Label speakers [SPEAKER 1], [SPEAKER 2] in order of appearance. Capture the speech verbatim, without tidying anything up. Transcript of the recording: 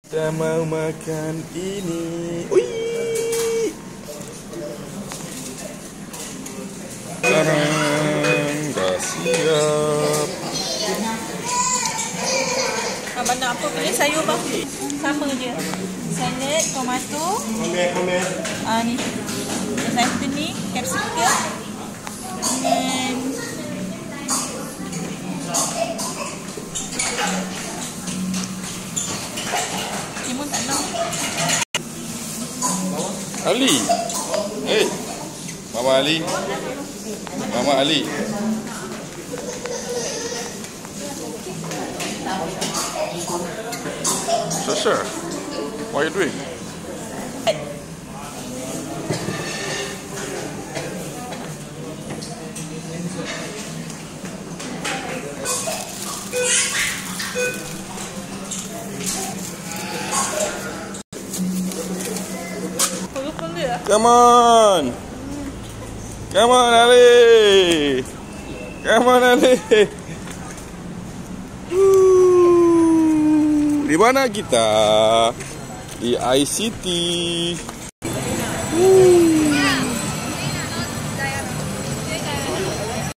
[SPEAKER 1] Kita mau makan ini. Wih. Sekarang dah siap.
[SPEAKER 2] Abang nak apa pilih sayur bang? Sama je. Salad, tomato.
[SPEAKER 1] Komen, komen.
[SPEAKER 2] Ah ni. Satu ni capsicum. Dan timun tak nak.
[SPEAKER 1] Ali. Hey. Mama Ali. Mama Ali. So, sir, what are you doing? Come on. Come on, Ali. Come on, Ali. Di mana kita? Di I C T.